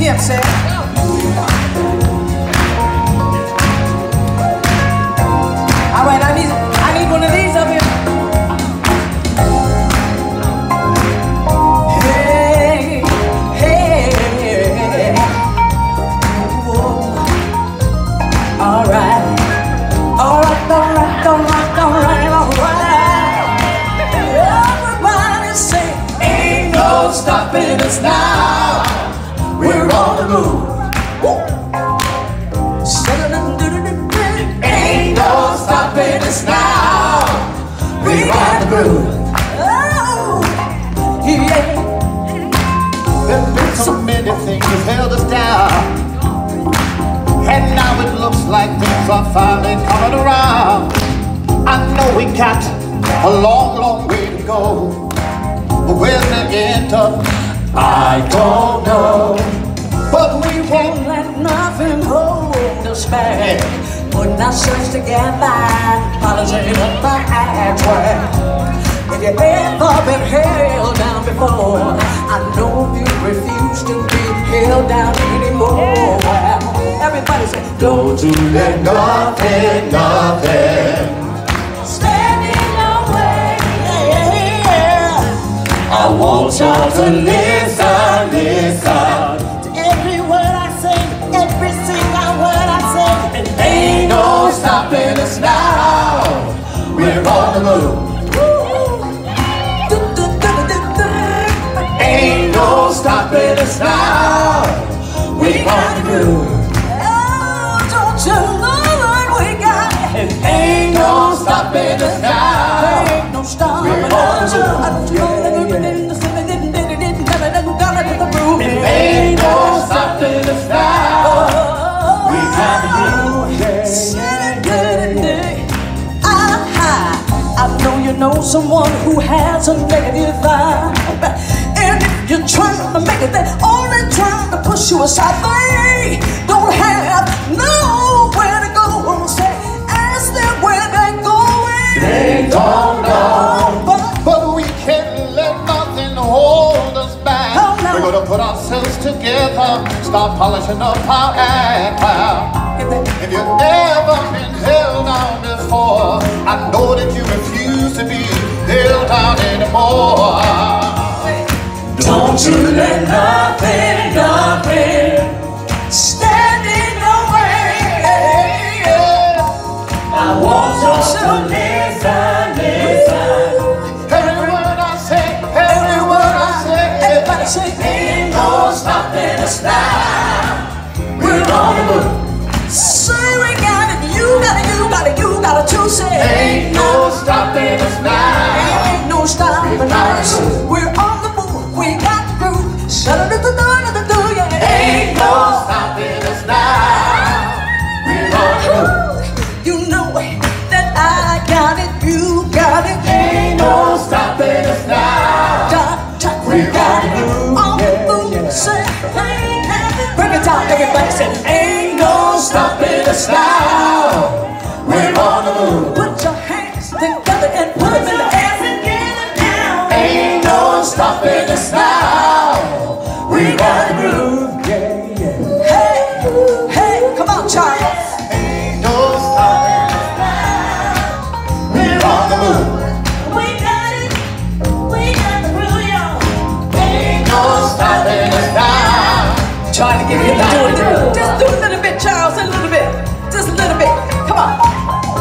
him, say. All right, I need one of these up here. Hey, hey, whoa. All right, all right, all right, all right, all right, all right. Everybody say, ain't no stopping us now. We're on the move. Ain't no stopping us now. We're on the move. Oh, yeah. There's been so many things that held us down, and now it looks like things are finally coming around. I know we got a long, long way to go, but where's the end up? I don't know. But we won't let nothing hold us back. Putting ourselves together, polishing up the hatchway. If you've ever been held down before, I know you refuse to be held down anymore. Everybody say, don't you let nothing, stand in your way. I want y'all to listen, to every word I say, every single word I say. And ain't no stopping us now. We're on the move. Ain't no stopping us now. We got the groove. Oh, don't you know we got it? And ain't no stopping us now. Ain't no stopping us now. Ain't no stopping us now. We got the groove. I know you know someone who has a negative vibe, and if you're trying to make it, they're only trying to push you aside. They don't have nowhere to go. Say, ask them where they're going. They don't know. But we can't let nothing hold us back. Oh, no. We're gonna put ourselves together, start polishing up our act. If you've never been held down before, I know that you refuse to be held down anymore. Don't you let nothing stand in your way. I want you to listen. Every word I say, every word I say. Everybody say, ain't no stopping us now. We're on the move. Say we got it, you got it, you got it, you got it to say. Ain't no stopping us now. Ain't no stopping us. We're on the move, we got the groove. Shut up at the door, yeah. Ain't no stopping us now. We're on the move. You know that I got it, you got it. Ain't no stopping us now. We got it. On the move, say, bring it down, everybody say, ain't no stopping us now. We're on the move. Put your hands together and put them in the air and get it down. Ain't no stopping us now. We got the groove. Hey, hey, come on, Charles. Ain't no stopping us now. We're on the move. We got it. We got the groove, y'all. Ain't no stopping us now. Trying to get him to do it. Just do a little bit, Charles, a little bit. Just a little bit. Come on.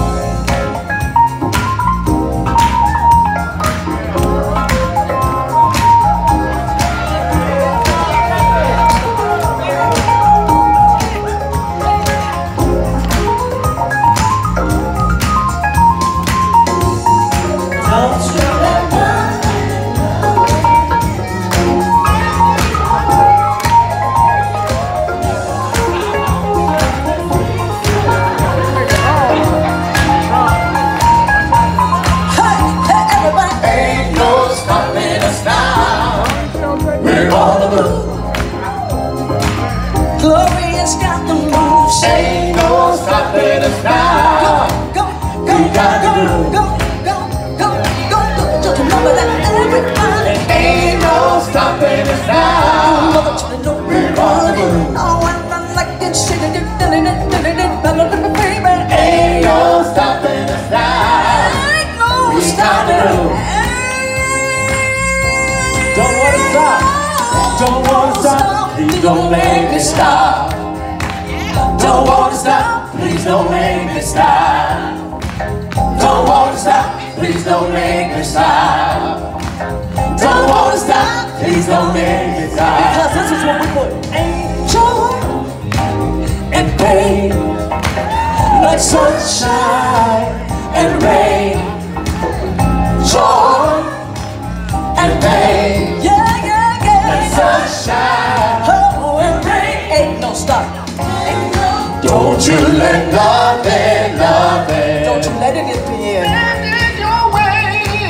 Gloria's got the moves. Ain't no stopping us now. Go, go, go, go, go, go, go, go. Just remember that everybody. Ain't no stopping us now. We're on the move. please don't make me stop. Don't wanna stop, please don't make me stop. Don't wanna stop, please don't make me stop. Don't wanna stop, please don't make me stop. Because this is what we put. Joy and pain, like sunshine and rain. Joy and pain, yeah, yeah, yeah. Like sunshine, oh, and rain. Ain't no stop. Ain't no. Don't you let nothing, nothing. Don't you let it get to you. Stand in your way,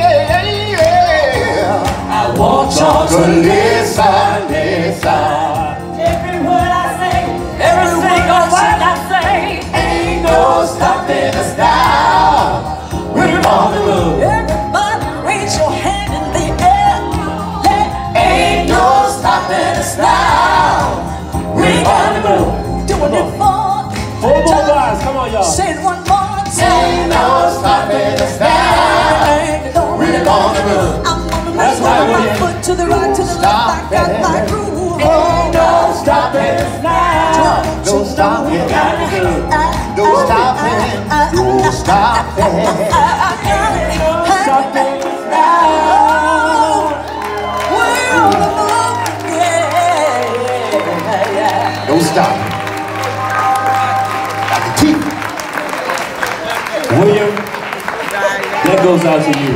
yeah. I want y'all to listen, listen. Every word I say, every single word I say, ain't no stopping us now. We're on the move. Everybody raise your hand in the air. Ain't no stopping us now. We're on the move. Doing it for. Four more guys, come on y'all. Say it one more time. Ain't no stopping us now. We're on the move. I'm on the move. That's right, William. Foot to the right, to the left, I got my groove. Ain't no stopping us now. No stopping. No stopping. No stopping. No stopping now. We're on the move. Yeah. No stopping. William, that goes out to you.